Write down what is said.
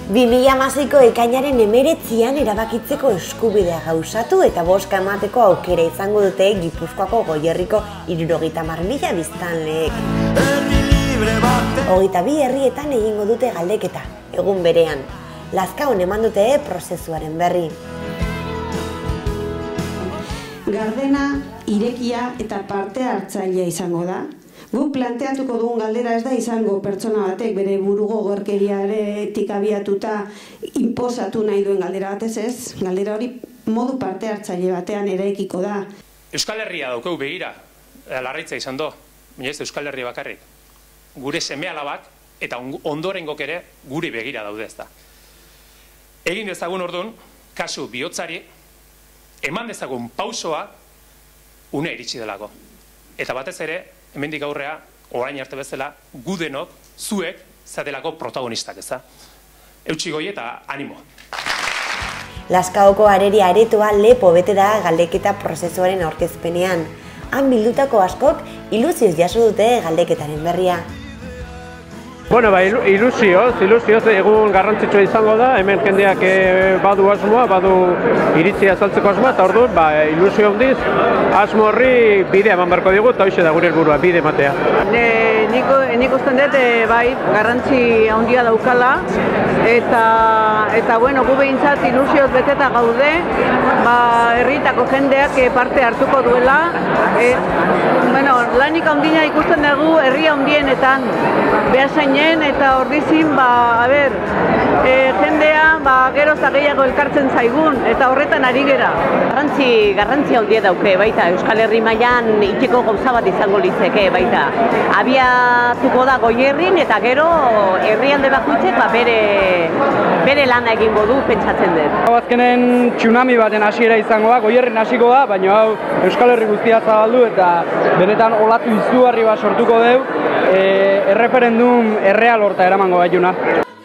2016ko ekainaren 19an erabakitzeko eskubidea gauzatu eta bozka emateko aukera izango dute Gipuzkoako Goierriko 70.000 biztanleek. 22 herrietan egingo dute galdeketa, egun berean. Lazkaon eman dute prozesuaren berri. Gardena, irekia eta parte hartzailea izango da. Guk planteatuko dugun galdera ez da izango pertsona batek bere burugogorkeriaretik abiatuta inposatu nahi duen galdera batez ez. Galdera hori modu parte hartzaile batean eraikiko da. Euskal Herria daukeu begira, larritza izan do, baina ez Euskal Herria bakarrik. Gure seme-alabak eta ondorengok ere guri begira daude ez da. Egin dezagun orduan, kasu bihotzari, eman dezagun pausoa une iritsi delako. Eta batez ere, hemendik aurrea, orain arte bezala, gu denok, zuek, zatelako protagonistak, ez da? Eutsi goi eta animo. Lazkaoko areria aretoa lepo bete da galdeketa prozesuaren aurkezpenean. Han bildutako askok ilusioz jaso dute galdeketaren berria. Bueno, ilusioz, egun garrantzitsua izango da, hemen jendeak badu asmoa, badu iritzia azaltzeko asmoa, eta orduan, ilusio handiz, asmo horri bidea eman beharko digu, eta hoxe da gure helburua, bide ematea. Nik usten dut, garrantzi handia daukala, eta bueno, gu behintzat ilusioz beteta gaude, herrietako jendeak parte hartuko duela, lanik handia ikusten dugu herria handienetan, behasainen eta ordizin, jendea gero eta gehiago elkartzen zaigun, eta horretan ari gera. Garrantzi handia dauke, baita, Euskal Herri mailan itxeko gauza bat izango litzeke, baita. Abiatuko da Goierrin eta gero herrialde bakoitzek bere lana egingo du pentsatzen dut. Azkenen tsunami baten hasiera izango da, Goierrin hasiko da, baina hau Euskal Herri guztia zabaldu eta benetan olatu izugarri bat sortuko deu, erreferendum erreal horta eramango gaituna.